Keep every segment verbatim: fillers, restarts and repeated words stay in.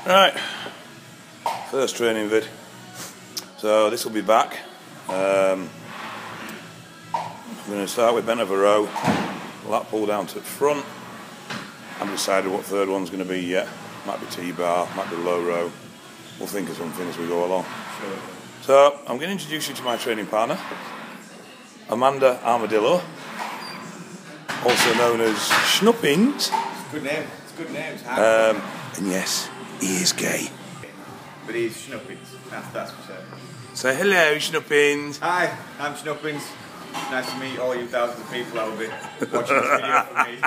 Right, first training vid. So this will be back. Um, I'm going to start with bent over row, lat pull down to the front. I haven't decided what third one's going to be yet. Might be T-bar, might be low row. We'll think of something as we go along. Sure. So I'm going to introduce you to my training partner, Amanda Armadillo, also known as Schnuppins. It's a good name. It's a good name. It's um, and yes, he is gay. But he's Schnuppins. That's, that's for sure. Say hello, Schnuppins. Hi, I'm Schnuppins. Nice to meet all you thousands of people that will be watching this video for me.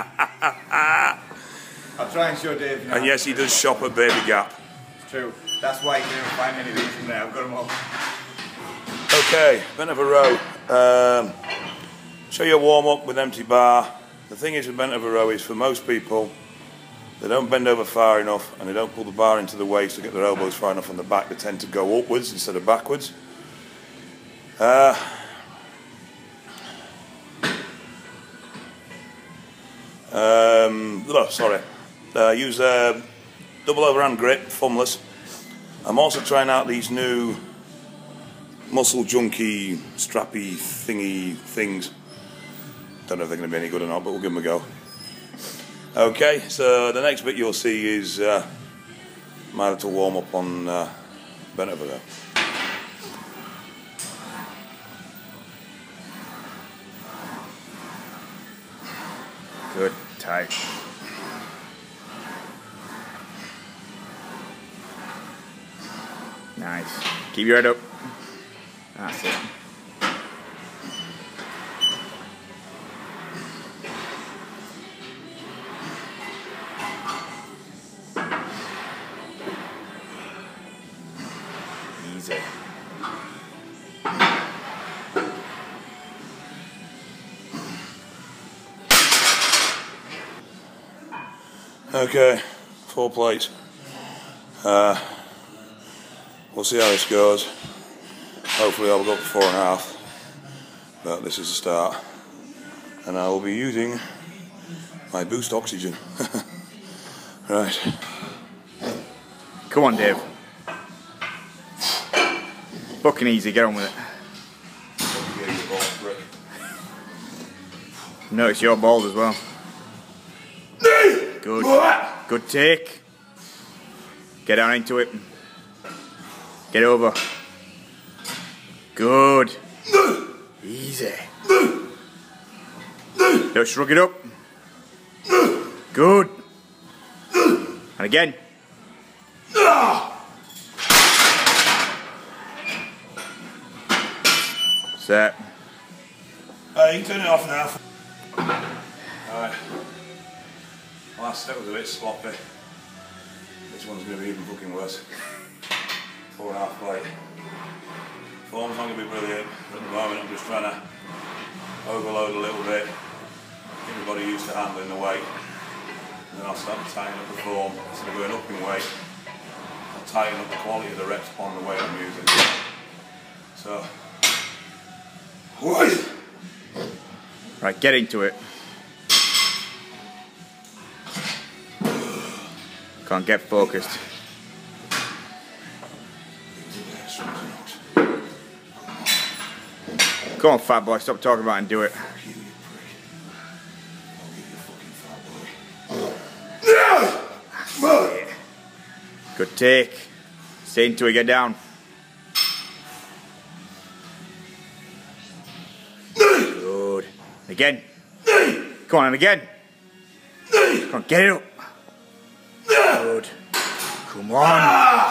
I'll try and show Dave. You know, and yes, he does shop at Baby Gap. It's true. That's why you can never find any of these in there. I've got them all. Okay, bent over row. Um, show you a warm up with empty bar. The thing is with bent over row is for most people, they don't bend over far enough and they don't pull the bar into the waist to get their elbows far enough on the back. They tend to go upwards instead of backwards. Uh, um, oh, sorry. Uh, use a double overhand grip, thumbless. I'm also trying out these new muscle junkie, strappy thingy things. Don't know if they're going to be any good or not, but we'll give them a go. Okay, so the next bit you'll see is uh, my little warm up on uh, bent over there. Good, tight. Nice. Keep your head up. That's it. Easy. Okay, four plates. Uh, we'll see how this goes. Hopefully I'll go up to four and a half. But this is the start. And I will be using my boost oxygen. Right. Come on, Dave. Fucking easy, get on with it. No, it's your ball as well. Good. Good take. Get down into it. Get over. Good. Easy. Don't shrug it up. Good. And again. Set. Uh, you can turn it off now. Alright. Last step was a bit sloppy. This one's going to be even fucking worse. Four and a half plate. Form's not going to be brilliant, but at the moment I'm just trying to overload a little bit. Get everybody used to handling the weight. And then I'll start to tighten up the form. Instead of going up in weight, I'll tighten up the quality of the reps upon the weight I'm using. So, right, get into it. Can't get focused. Come on, fat boy, stop talking about it and do it. Good take. Stay into it, get down. Good. Again. Come on, and again. Come on, get it up. Good. Come on.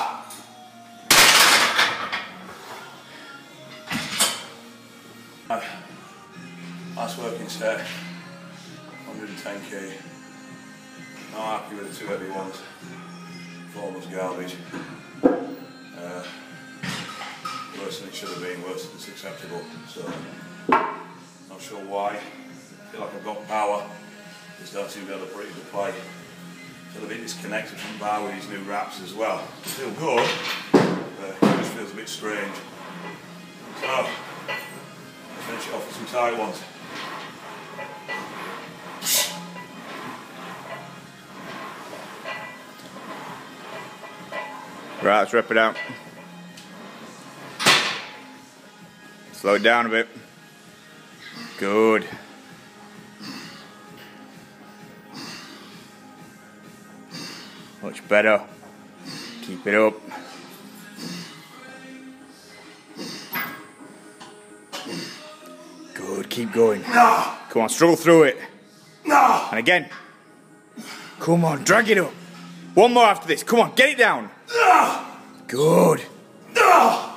Last working set, one hundred ten K. Not happy with the two heavy ones. Form was garbage. Uh, worse than it should have been, worse than it's acceptable. So, not sure why. I feel like I've got power. Just don't seem to be able to put it into play. Feel a bit disconnected from the bar with these new wraps as well. Still good, but it just feels a bit strange. So, let's finish it off with some tight ones. Right, let's rep it out. Slow it down a bit. Good. Much better. Keep it up. Good, keep going. No. Come on, struggle through it. No. And again. Come on, drag it up. One more after this. Come on, get it down. No. Good. No.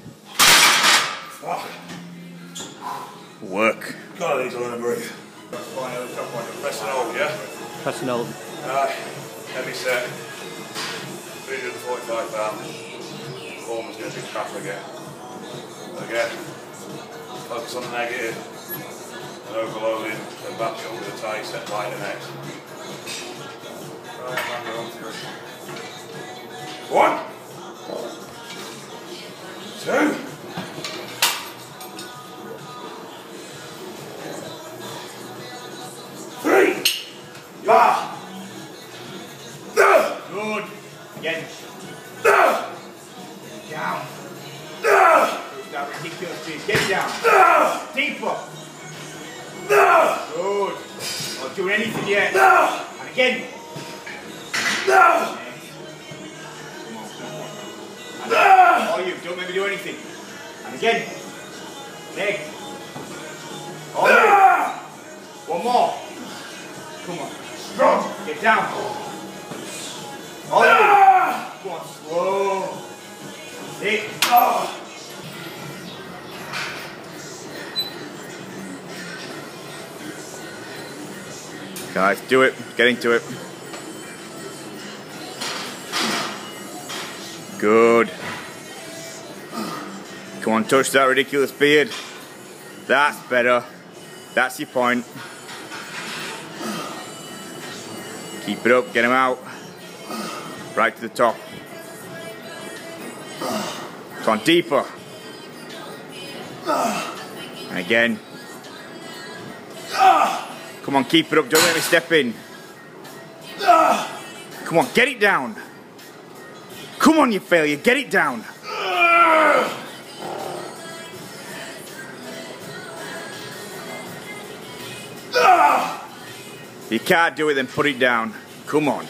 Fuck. Work. God, I need to learn to breathe. Fine, over the top one. Press and hold, yeah? Press and hold. Right, heavy set. three hundred forty-five pounds. Form is going to be crap again. Again, focus on the negative. And overloading, and back up with a tight set like the next. Right, back on three. One. Two. Three. Yeah. No. Good. Again. No. Down. No. That ridiculous speed. Get it down. No. Deeper. No. Good. Not doing anything yet. No. And again. No. And No. all you. Don't make me do anything. And again. Leg. All No. you. One more. Come on. Strong. Get down. All you. Come on. Slow. Sit. Oh. Guys, do it. Get into it. Good. Come on, touch that ridiculous beard. That's better. That's your point. Keep it up. Get him out. Right to the top. Come on, deeper. And again. Come on, keep it up. Don't let me step in. Come on, get it down. Come on, you failure. Get it down. If you can't do it, then put it down. Come on.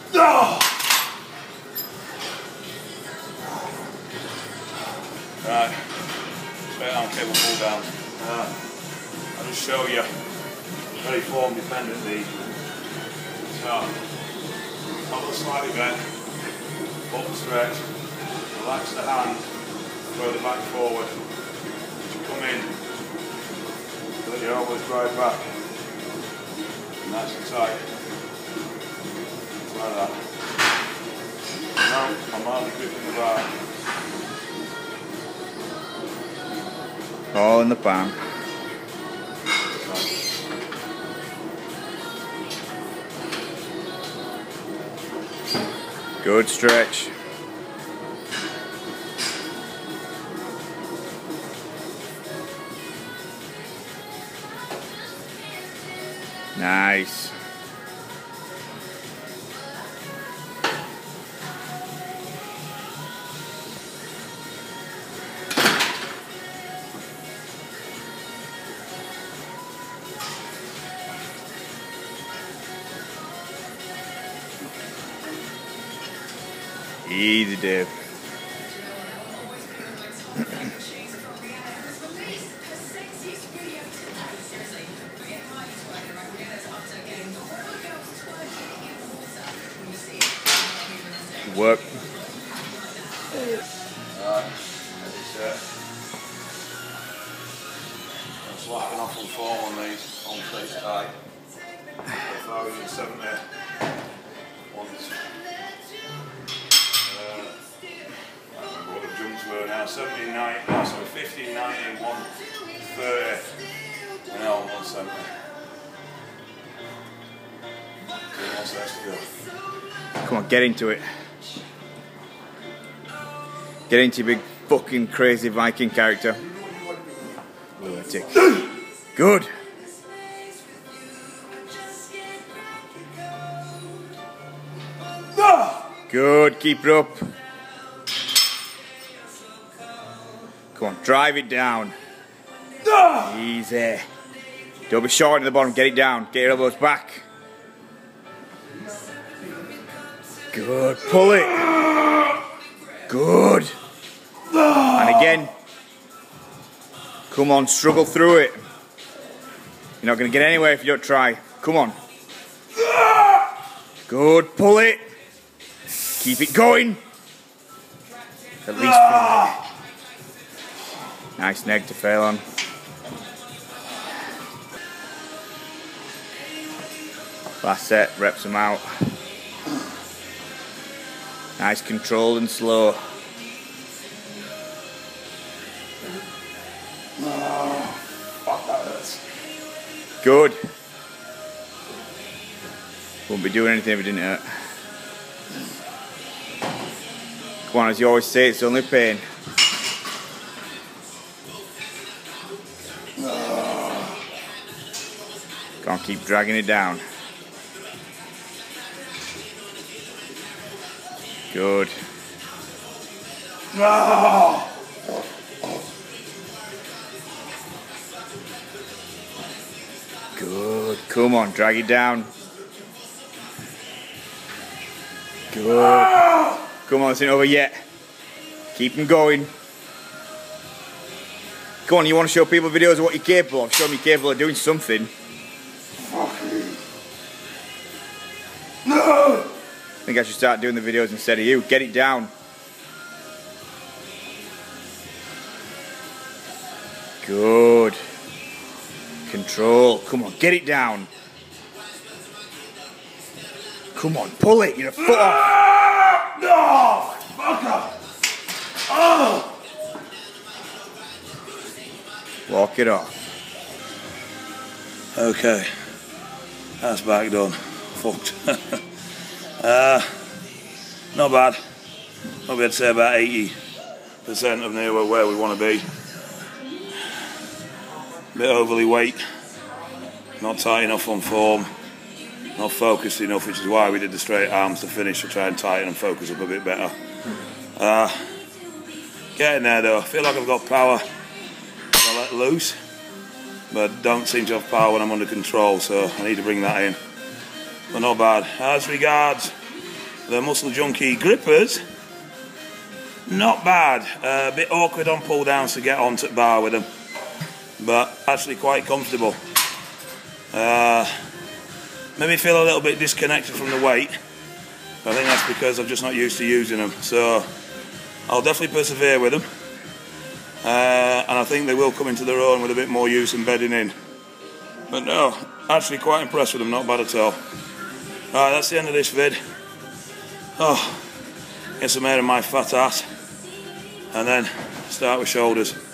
Right, straight arm cable pull down. Uh, I'll just show you very form dependent these. So, elbow slightly bent, button stretch, relax the hand, throw the back forward, come in, let your elbows drive back, nice and tight, like that. Now I'm hardly gripping the bar. All in the palm. Good stretch. Nice. Easy, Dave. Work. Alright, heavy set. I'm slacking off on form on these, on face tight. five hundred seventy ones. Uh, I don't remember what the jumps were now, seventeen ninety, no, sorry, fifteen ninety, one thirty, and now one seventy. Two more sets to go. Come on, get into it. Get into your big fucking crazy Viking character. Lunatic. Good. Good, keep it up. Come on, drive it down. Easy. Don't be short at the bottom, get it down. Get your elbows back. Good, pull it. Good. And again. Come on, struggle through it. You're not going to get anywhere if you don't try. Come on. Good, pull it. Keep it going. At least pull it. Nice neg to fail on. Last set, reps them out. Nice controlled and slow. Oh, fuck, that hurts. Good. Wouldn't be doing anything if it didn't hurt. Come on, as you always say, it's only pain. Oh. Go on, keep dragging it down. Good. Oh. Good. Come on, drag it down. Good. Come on, it's not over yet. Keep them going. Come on, you want to show people videos of what you're capable of? Show them you're capable of doing something. Fucking. No! I think I should start doing the videos instead of you. Get it down. Good. Control. Come on, get it down. Come on, pull it. You're a foot off. No! Fuck off. Oh! Walk it off. Okay. That's back done. Fucked. uh, not bad. Probably I'd say about eighty percent of near where we want to be. Bit overly weight. Not tight enough on form. Not focused enough, which is why we did the straight arms to finish, to try and tighten and focus up a bit better. Uh, getting there though. I feel like I've got power when I let loose, but don't seem to have power when I'm under control, so I need to bring that in. But not bad. As regards the muscle junkie grippers, not bad. Uh, a bit awkward on pull downs to get onto the bar with them, but actually quite comfortable. Uh, Made me feel a little bit disconnected from the weight, but I think that's because I'm just not used to using them. So I'll definitely persevere with them, uh, and I think they will come into their own with a bit more use and bedding in. But no, actually quite impressed with them, not bad at all. Alright, that's the end of this vid. Oh, get some air in my fat ass, and then start with shoulders.